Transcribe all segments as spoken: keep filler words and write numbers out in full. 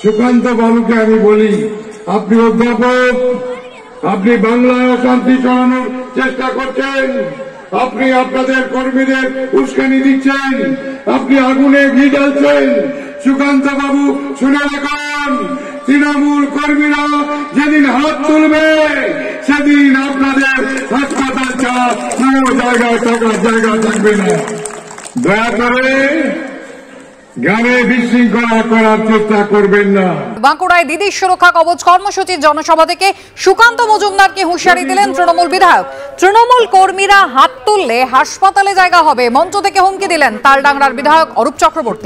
সুকান্ত বাবুকে আমি বলি, আপনি অধ্যাপক, আপনি বাংলায় অশান্তি ছড়ানোর চেষ্টা করছেন, আপনি আপনাদের কর্মীদের উস্কানি দিচ্ছেন, আপনি আগুনে ঘি ঢালছেন। সুকান্ত বাবু শুনে রাখুন, তৃণমূল কর্মীরা যেদিন হাত তুলবে সেদিন আপনাদের হাসপাতাল ছাড়া কোনো জায়গায় থাকার জায়গা থাকবে না। দয়া করে গ্রামে বিশৃঙ্খলা করার চেষ্টা করবেন না। বাঁকুড়ায় দিদি সুরক্ষা কবচ কর্মসূচির জনসভা থেকে সুকান্ত মজুমদারকে হুঁশিয়ারি দিলেন তৃণমূল বিধায়ক। তৃণমূল কর্মীরা হাত তুললে হাসপাতালে জায়গা হবে, মঞ্চ থেকে হুমকি দিলেন তালডাংরার বিধায়ক অরূপ চক্রবর্তী।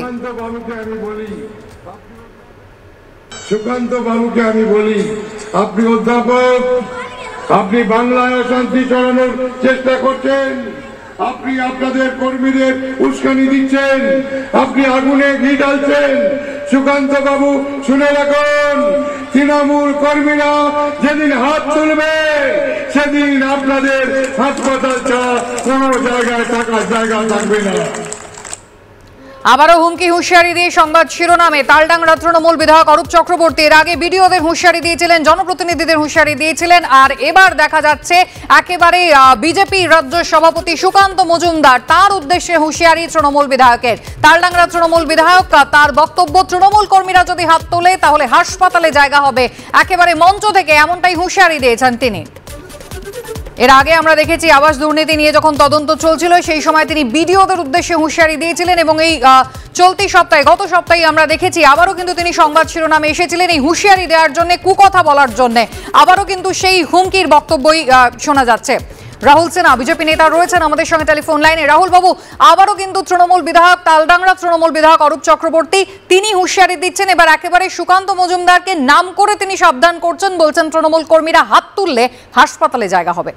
সুকান্ত বাবুকে আমি বলি, আপনি অধ্যাপক, আপনি বাংলায় অশান্তি ছড়ানোর চেষ্টা করছেন, আপনি আপনাদের কর্মীদের উস্কানি দিচ্ছেন, আপনি আগুনে ঘি ঢালছেন। সুকান্ত বাবু শুনে রাখুন, তৃণমূল কর্মীরা যেদিন হাত তুলবে সেদিন আপনাদের হাসপাতাল ছাড়া কোনো জায়গায় থাকার জায়গা থাকবে না। আবারও হুমকি হুঁশিয়ারি দিয়ে সংবাদ শিরোনামে তালডাংরা তৃণমূল বিধায়ক অরূপ চক্রবর্তী। এর আগে বিডিওদের হুঁশিয়ারি দিয়েছিলেন, জনপ্রতিনিধিদের হুঁশিয়ারি দিয়েছিলেন, আর এবার দেখা যাচ্ছে একেবারে বিজেপি রাজ্য সভাপতি সুকান্ত মজুমদার, তার উদ্দেশ্যে হুঁশিয়ারি তৃণমূল বিধায়কের। তালডাংরা তৃণমূল বিধায়ক, তার বক্তব্য, তৃণমূল কর্মীরা যদি হাত তোলে তাহলে হাসপাতালে জায়গা হবে, একেবারে মঞ্চ থেকে এমনটাই হুঁশিয়ারি দিয়েছেন তিনি। এর আগে আমরা দেখেছি আবাস দুর্নীতি নিয়ে যখন তদন্ত চলছিল সেই সময় তিনি বিডিওদের উদ্দেশ্যে হুঁশিয়ারি দিয়েছিলেন, এবং এই চলতি সপ্তাহে গত সপ্তাহে আমরা দেখেছি আবারও কিন্তু তিনি সংবাদ শিরোনামে এসেছিলেন এই হুঁশিয়ারি দেওয়ার জন্য, কুকথা বলার জন্য। আবারও কিন্তু সেই হুমকির বক্তব্যই শোনা যাচ্ছে। রাহুল সিনহা বিজেপি নেতা রয়েছেন আমাদের সঙ্গে টেলিফোন লাইনে। রাহুল বাবু, আবারও কিন্তু তৃণমূল বিধায়ক, তালডাংরা তৃণমূল বিধায়ক অরূপ চক্রবর্তী তিনি হুঁশিয়ারি দিচ্ছেন, এবার একেবারে সুকান্ত মজুমদারকে নাম করে তিনি সাবধান করছেন, বলছেন তৃণমূল কর্মীরা হাত তুললে হাসপাতালে জায়গা হবে।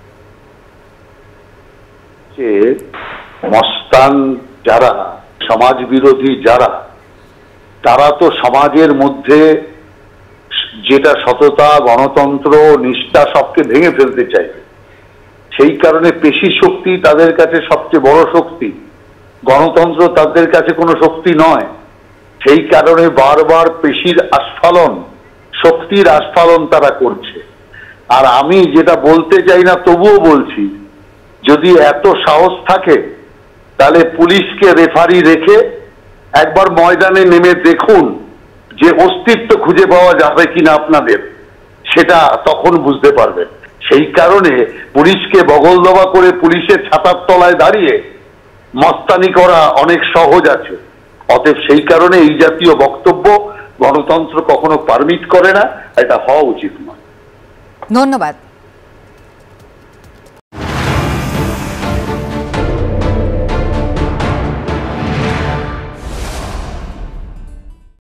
মস্তান যারা, সমাজ বিরোধী যারা, তারা তো সমাজের মধ্যে যেটা সততা, গণতন্ত্র, নিষ্ঠা সবকে ভেঙে ফেলতে চাইবে। সেই কারণে পেশি শক্তি তাদের কাছে সবচেয়ে বড় শক্তি, গণতন্ত্র তাদের কাছে কোনো শক্তি নয়। সেই কারণে বারবার পেশির আস্ফালন, শক্তির আস্ফালন তারা করছে। আর আমি যেটা বলতে চাই না তবুও বলছি, যদি এত সাহস থাকে তাহলে পুলিশকে রেফারি রেখে একবার ময়দানে নেমে দেখুন যে অস্তিত্ব খুঁজে পাওয়া যাবে কিনা আপনাদের, সেটা তখন বুঝতে পারবেন। সেই কারণে পুলিশকে বগল দবা করে পুলিশের ছাতার তলায় দাঁড়িয়ে মস্তানি করা অনেক সহজ আছে। অতএব সেই কারণে এই জাতীয় বক্তব্য গণতন্ত্র কখনো পারমিট করে না, এটা হওয়া উচিত নয়। ধন্যবাদ।